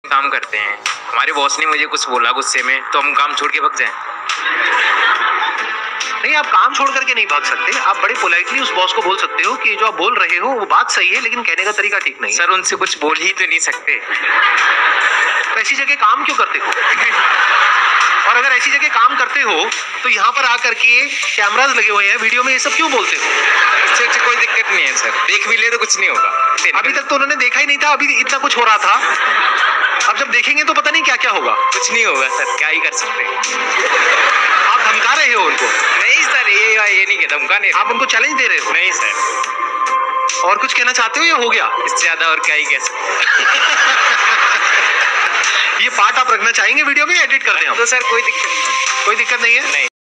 काम करते हैं, हमारे बॉस ने मुझे कुछ बोला गुस्से में तो हम काम छोड़ के भाग जाएं? नहीं, आप काम छोड़ करके नहीं भाग सकते। आप बड़े पोलाइटली उस बॉस को बोल सकते हो कि जो आप बोल रहे हो वो बात सही है, लेकिन कहने का तरीका ठीक नहीं है। सर उनसे कुछ बोल ही तो नहीं सकते। तो ऐसी जगह काम क्यों करते हो? और अगर ऐसी जगह काम करते हो तो यहाँ पर आकर के कैमरास लगे हुए हैं, वीडियो में ये सब क्यों बोलते हो? इससे कोई दिक्कत नहीं है सर, देख भी ले तो कुछ नहीं होगा। अभी तक तो उन्होंने देखा ही नहीं था, अभी इतना कुछ हो रहा था। अब जब देखेंगे तो पता नहीं क्या क्या होगा। कुछ नहीं होगा सर, क्या ही कर सकते हैं। आप धमका रहे हो उनको? नहीं सर, ये नहीं कहता, धमका नहीं। आप उनको चैलेंज दे रहे हो? नहीं सर। और कुछ कहना चाहते हो या हो गया? इससे ज्यादा और क्या ही कह सकते। ये पार्ट आप रखना चाहेंगे वीडियो में, एडिट कर दें हम? तो सर कोई दिक्कत नहीं। कोई दिक्कत नहीं है? नहीं।